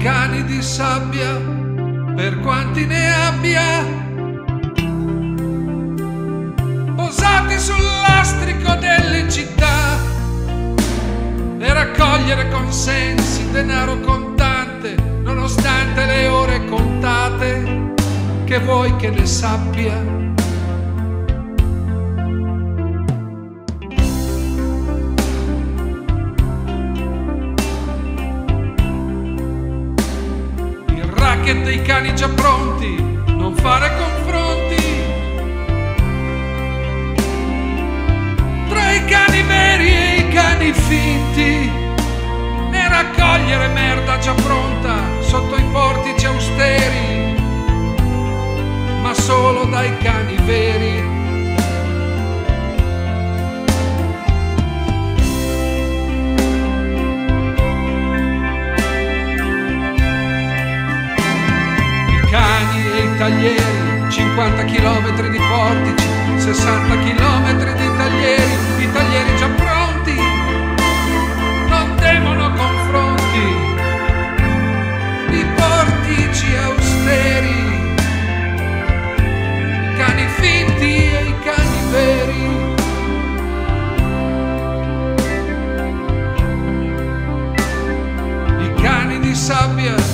cani di sabbia, per quanti ne abbia, posati sul lastrico delle città, e raccogliere consensi, denaro contante, nonostante le ore contate, che vuoi che ne sappia? Che dei cani già pronti, non fare confronti tra i cani veri e i cani finti, né raccogliere merda già pronta sotto i portici austeri, ma solo dai cani veri. Taglieri, 50 chilometri di portici, 60 chilometri di taglieri, i taglieri già pronti, non temono confronti, i portici austeri, i cani finti e i cani veri. I cani di sabbia